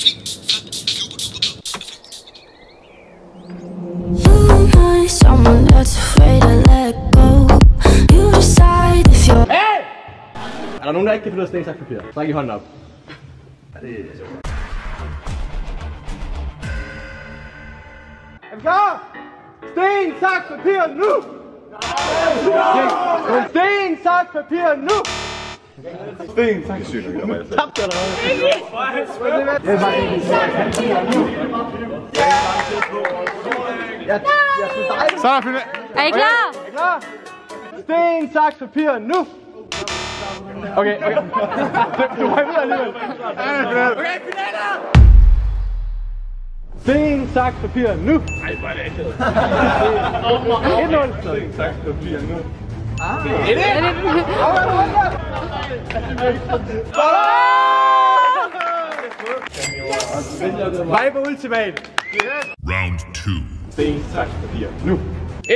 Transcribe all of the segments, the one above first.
Someone that's afraid to let go. You decide if you're. Hey! Er der nogen, der ikke kan finde ud af sten, saks, papir? Stræk i hånden op. Ja, det er sjovt. Er vi klar? Sten, saks, papir, nu! Nej! Sten, saks, papir, nu! Sten, saks, papir, nu! Tabte dig Så er der Philip. Er I klar? Er I klar? Sten, saks, papir, nu! Okay. Du må videre alligevel. Okay, finaler! Sten, saks, papir, nu! Ej, hvor er det ikke. 1-0. Sten, saks, papir, nu. Det er det! Vej på ultimat. Round 2. Sten, saks, papir, nu. 1-0!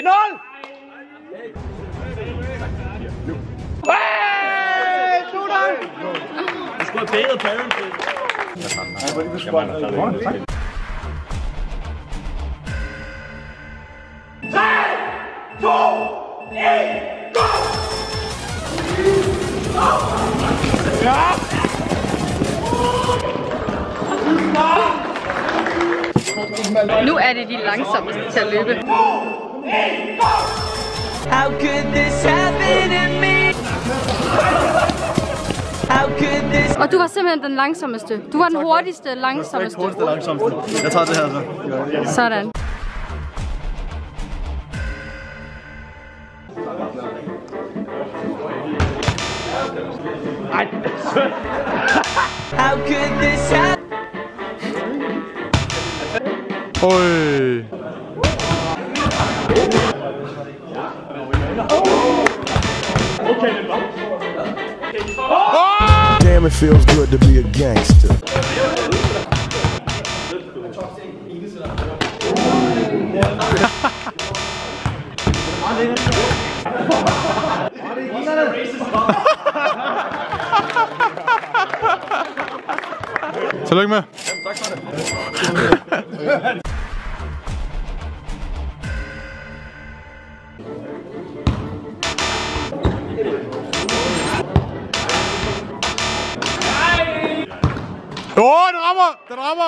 Nu. Hey! 2-0! Du skulle have bæret pæren til. Nu er det de langsommeste til at løbe. How could this happen to me? How could this? Og du var simpelthen den langsomste. Du var den hurtigste langsomste. Jeg tager det her så. Sådan. How could this happen? Oj. Damn, it feels good to be a gangster. Tillykke med. Tak for det. Den rammer! Den rammer!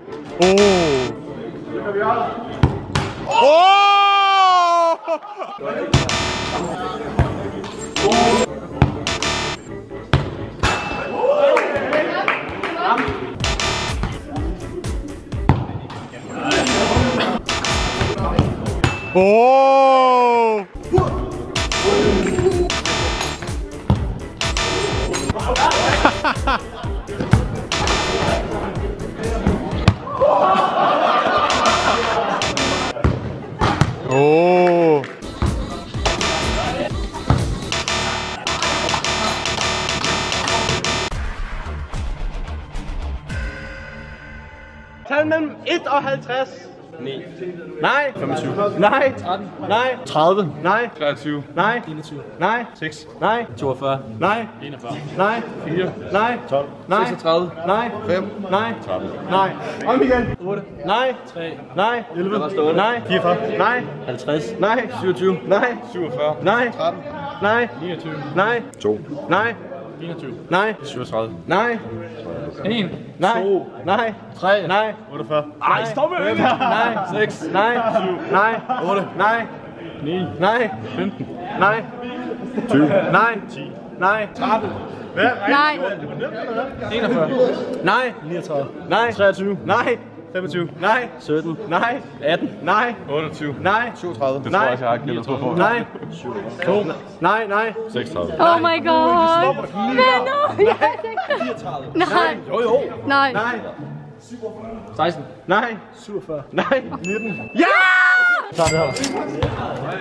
Tal mellem 1 og 50. 9. Nej. 25. Nej. 13. Nej. 30. Nej. 23. Nej. 21. Nej. 6. Nej. 42. Nej. 41. Nej. 4. Nej. 12. Nej. 36. Nej. 5. Nej. 13. Nej. Om igen. 8. Nej. 3. Nej. 11. Nej. 44. Nej. 50. Nej. 27. Nej. 47. Nej. 13. Nej. 29. Nej. 2. Nej. 21. Nej. 37. Nej. 1. Nej. 2. Nej. 3. Nej. 48. Ej, stop med det! Nej. 6. Nej. 7. Nej. 8. Nej. 9. Nej. 15. Nej. 20. Nej. 10. Nej. 13. Nej. 41. Nej. 39. Nej. 23. Nej. 25. Nej. 17. Nej. 18. Nej. 28. Nej. 37. Det tror jeg, jeg har gældet på. Nej. 2. Nej. Nej. 36. Oh my god. Venner. 34. Nej. Jo. Nej. Nej. 16. Nej. 47. Nej. 19. Ja! Så det her.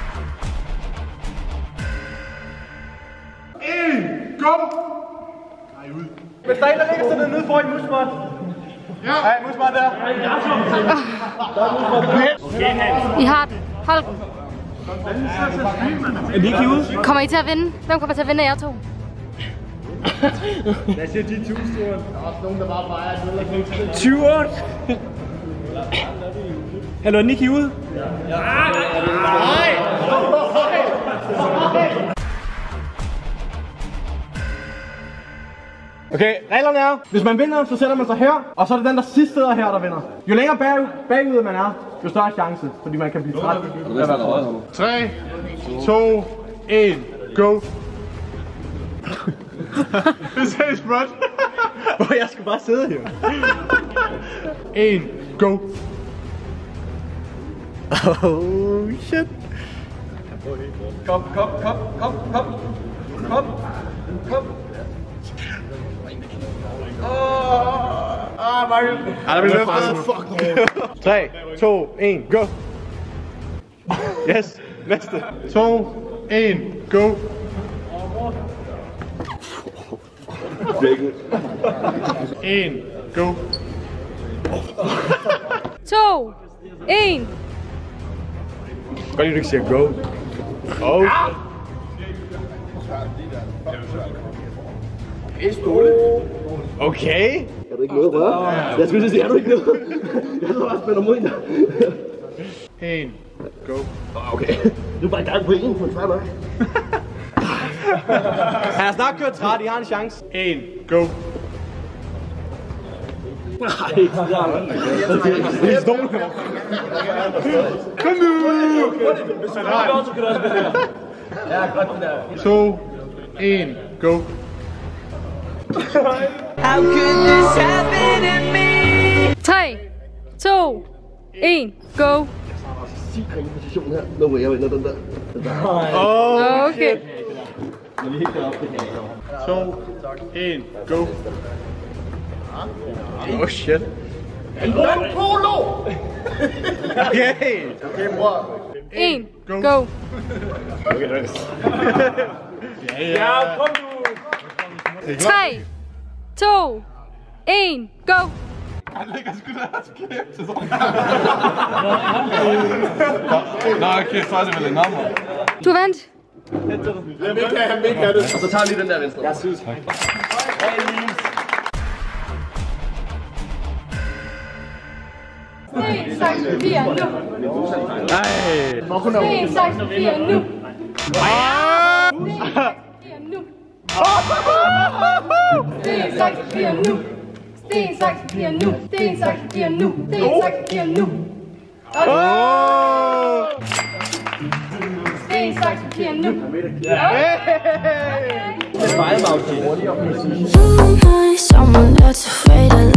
Go! Nej, ud. Hvis der er en, der ligger sådan noget nede foran i musmåt. Ja. Nej, musmåt der. I har den. Hold den. Er vi ikke ude? Kommer I til at vinde? Hvem kommer til at vinde af jer to? Hvad siger de 1000 store? Der er også nogen, der bare vejer 20'eren. Hallo, er Nicky ude? Okay, reglerne er, hvis man vinder, så sætter man sig her, og så er det den, der sidst sidder her, der vinder. Jo længere bagud man er, jo større chance, fordi man kan blive træt. 3, 2, 1, go. Det sagde sprødt. Hvor jeg skal bare sidde her. 1, go. Oh shit. Kom. Michael. Der bliver løftet. Fuck. 3, 2, 1, go. Yes, næste. 2, 1, go. 1, go. 2, 1. Godt lide, du ikke siger go. Oh. Okay. Er du ikke noget, hva'? Jeg skulle sige, er du ikke noget? Jeg sidder bare og spiller mod dig. 1, go. Okay. Du er bare i gang på en, men fair nok. Han har snart kørt træt, I har en chance. 1, go. Nej, det er Stolen her. Kom nu! Hvis du har gjort, så kan du også spille her. Ja, godt det der. 2, 1, go. How could this happen to me? 3, 2, 1, go. en position her. No way, jeg vinder den der. Okay. 2, 1, go. Oh shit. Okay. 1, go. Ja, kom nu! 3, 2, 1, go. Han ligger sgu der til kæft. Nej, okay, så er det vel en nummer. Du vandt. Han vil ikke have det. Og så tager jeg lige den der venstre. Jeg synes. Sten, saks, papir, nu. Sten, saks, papir, nu. Sten, saks, papir, nu. Sten, saks, papir, nu. Sten, saks, papir, nu. Sten, saks, papir, nu. Sten, saks, papir, nu. Someone that's afraid to